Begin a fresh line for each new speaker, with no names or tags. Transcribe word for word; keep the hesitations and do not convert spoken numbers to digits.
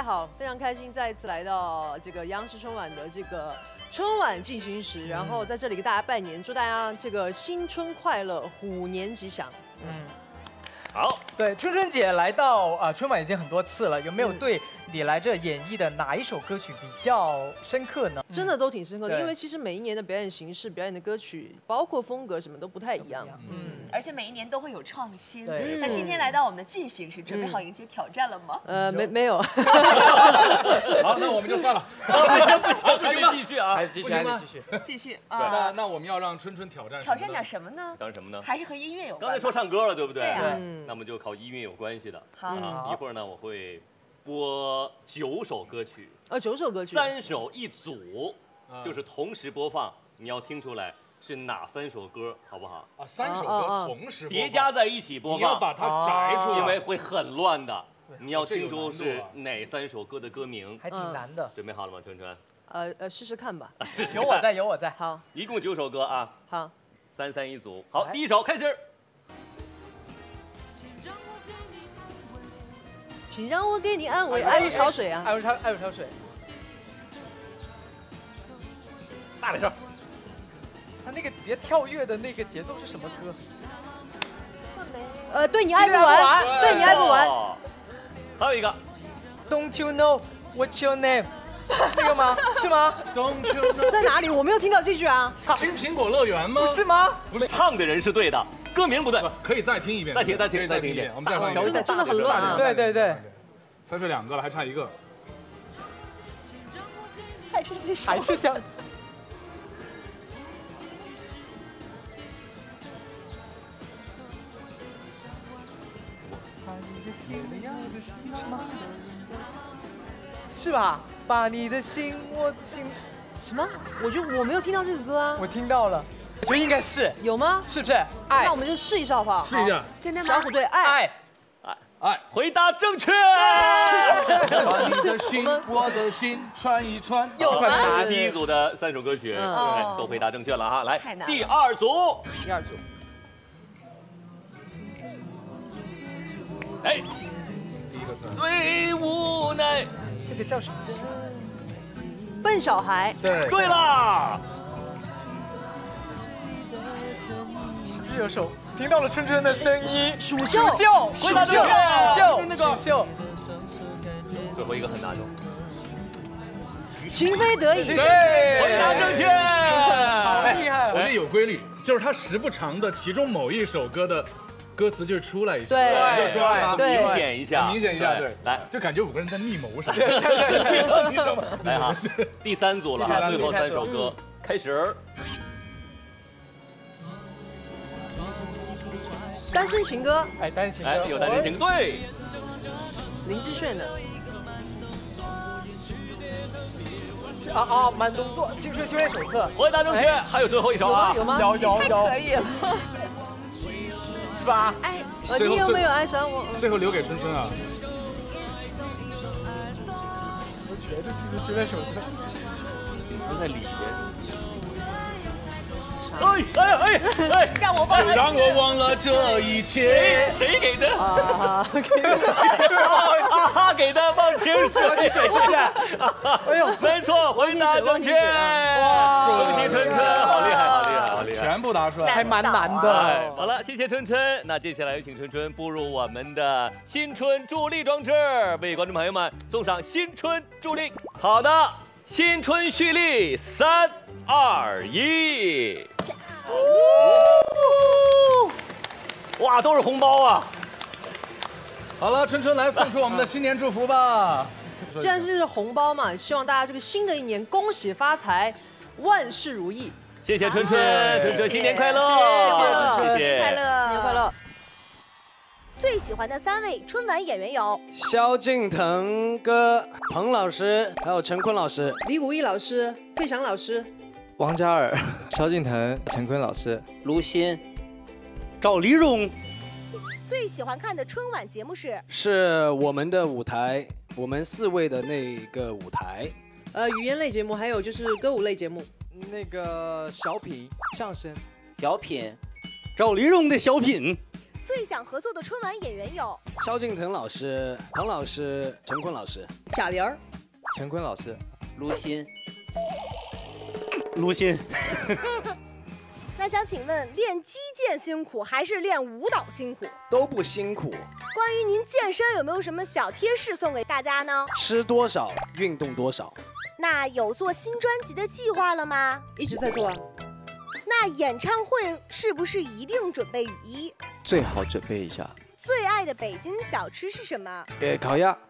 好，非常开心再一次来到这个央视春晚的这个春晚进行时，然后在这里给大家拜年，祝大家这个新春快乐，虎年吉祥。
嗯，好，对，春春姐来到啊、呃、春晚已经很多次了，有没有对你来这演绎的哪一首歌曲比较深刻呢？
真的都挺深刻的，因为其实每一年的表演形式、表演的歌曲，包括风格什么都不太一样。
嗯，而且每一年都会有创新。
对。
那今天来到我们的进行时，准备好迎接挑战了吗？
呃，没没有。
好，那我们就算了。
不行不行，还得继续啊，
还得继续，还得继续，
继续
啊。那那我们要让春春挑战
挑战点什么呢？
挑战什么呢？
还是和音乐有关。
刚才说唱歌了，对不对？
对啊。
那么就靠音乐有关系的。
好
啊，一会儿呢我会播九首歌曲。
呃，九首歌曲。
三首一组，就是同时播放，你要听出来是哪三首歌，好不好？
啊，三首歌同时
叠加在一起播放，
你要把它摘出来，
因为会很乱的。你要听出是哪三首歌的歌名，
还挺难的。
准备好了吗，春春？
呃呃，试试看吧。
试试
有我在，有我在。
好，
一共九首歌啊。
好，
三三一组。好，第一首开始。
请让我给你安慰，爱如潮水啊，
爱如潮，爱如潮水。
大点声。
他那个别跳跃的那个节奏是什么歌？
呃，对你爱不完，对你爱不完。
还有一个
，Don't you know what's your name？ 那个吗？是吗
？Don't you know
在哪里？我没有听到这句啊。
新苹果乐园吗？
不是吗？
不是，唱的人是对的，歌名不对。
可以再听一遍，
再听，再听，再听一遍。
我们再放一遍。
真的真的很乱啊！
对对对，
才是两个了，还差一个。
还是这首，
还是想。是吧？把你的心，我心，
什么？我觉得我没有听到这个歌啊。
我听到了，我觉得应该是。
有吗？
是不是？爱。
那我们就试一试好不好？
试一下。
真的吗？小虎队爱
爱
爱爱，回答正确。
把你的心，我的心串一串。
有吗？
第一组的三首歌曲都回答正确了哈，来，第二组，
第二组。
哎，最无奈，
这个叫什么？
笨小孩。
对，
对啦。
是不是有首听到了春春的声音？
蜀绣，
蜀绣，
回答正确。
蜀绣，
那个
蜀绣。
最后一个很难的。
情非得已。
对，回答正确。
好厉害！
我觉得有规律，就是它时不常的其中某一首歌的。歌词就出来一下，
对，
就出来，
明显一下，
明显一下，对，
来，
就感觉五个人在密谋啥。
来哈，第三组了哈，最后三首歌开始。
单身情歌，
哎，单身情歌，
哎，有单身情歌，对，
林志炫的。
啊啊，慢动作，青春修炼手册，
回答正确，还有最后一首啊，
有吗？
有有有，
可以了。
是吧？
哎，你有没有爱上我？
最后留给春春啊。
我觉得青春修炼手册
都在里边。哎哎哎哎！
让我忘了，
让我忘了这一切。
谁给的？
啊，
给的。
啊哈给的忘情水，
水是不是？哎呦，
没错，回答正确。哇，恭喜春春，好厉害，好厉害，好厉害！
全部答出来，
还蛮难的。
好了，谢谢春春。那接下来有请春春步入我们的新春助力装置，为观众朋友们送上新春助力。好的，新春蓄力，三二一。哇，都是红包啊！
好了，春春来送出我们的新年祝福吧。
既然是红包嘛，希望大家这个新的一年恭喜发财，万事如意。
谢谢春春，春春新年快乐！
谢
谢谢，
新年快乐，
新年快乐！
最喜欢的三位春晚演员有
萧敬腾哥、彭老师，还有陈坤老师。
李谷一老师、费翔老师、
王嘉尔、萧敬腾、陈坤老师、
卢鑫、赵丽蓉。
最喜欢看的春晚节目是
是我们的舞台，我们四位的那个舞台。
呃，语言类节目，还有就是歌舞类节目。
那个小品、相声、
小品，赵丽蓉的小品。
最想合作的春晚演员有
萧敬腾老师、唐老师、陈坤老师、
贾玲儿、
陈坤老师、
卢鑫，卢鑫。
那想请问，练击剑辛苦还是练舞蹈辛苦？
都不辛苦。
关于您健身有没有什么小贴士送给大家呢？
吃多少运动多少。
那有做新专辑的计划了吗？
一直在做啊。
那演唱会是不是一定准备雨衣？
最好准备一下。
最爱的北京小吃是什么？
呃，烤鸭。